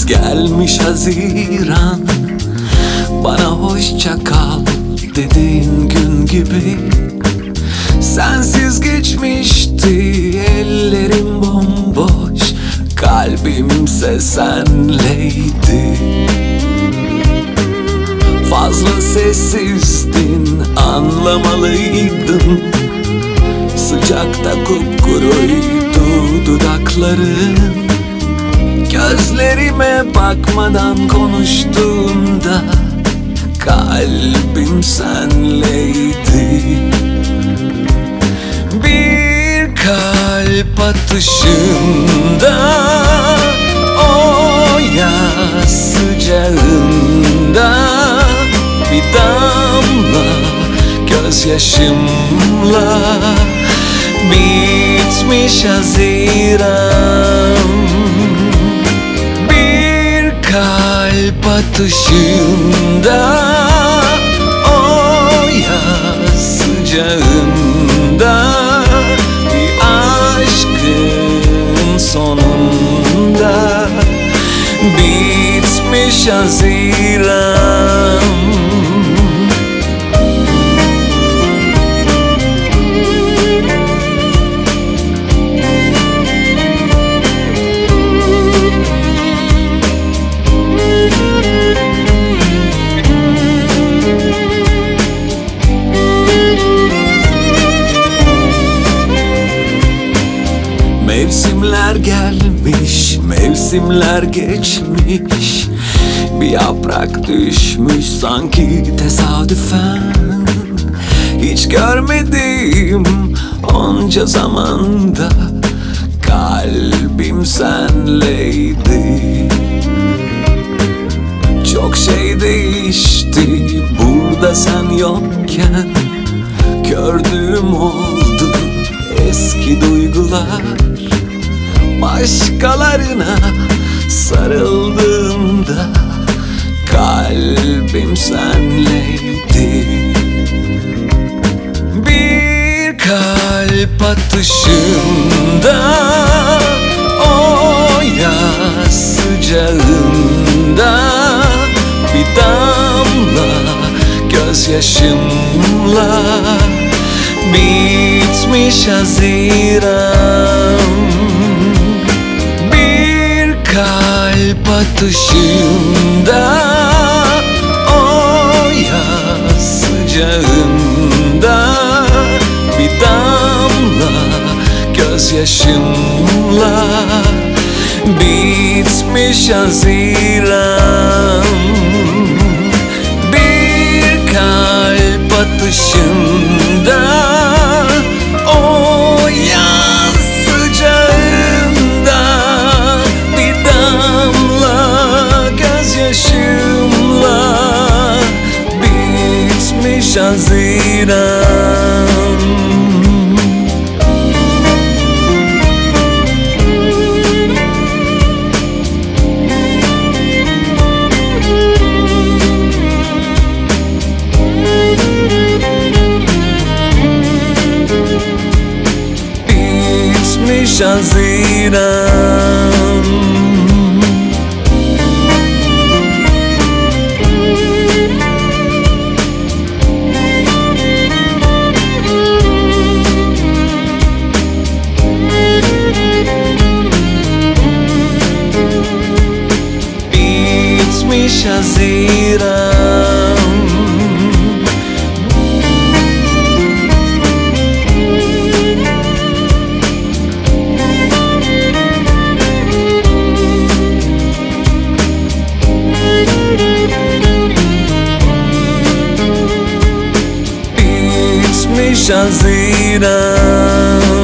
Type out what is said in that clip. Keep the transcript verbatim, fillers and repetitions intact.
Gelmiş Haziran, bana hoşça kal dediğin gün gibi. Sensiz geçmişti ellerim bomboş, kalbimse senleydi. Fazla sessizdin, anlamalıydın. Sıcakta kupkuruydu dudakların. Gözlerime bakmadan konuştuğunda kalbim senleydi. Bir kalp atışında, o yaz sıcağında, bir damla gözyaşımla bitmiş Haziran. Bir kalp atışında, o yaz sıcağında, bir aşkın sonunda bitmiş Haziran. Mevsimler gelmiş, mevsimler geçmiş. Bir yaprak düşmüş sanki tesadüfen. Hiç görmedim onca zamanda, kalbim senleydi. Çok şey değişti burada sen yokken. Gördüğüm oldu eski duygular. Başkalarına sarıldığımda kalbim senleydi. Bir kalp atışında, o yaz sıcağında, bir damla gözyaşımla bitmiş Haziran. Bir kalp atışında, o yaz sıcağında, bir damla gözyaşımla bitmiş Haziran. Bir kalp atışında, o yaz sıcağında, bir damla gözyaşımla bitmiş Haziran. Bitmiş Haziran. Bitmiş Haziran. Bitmiş Haziran.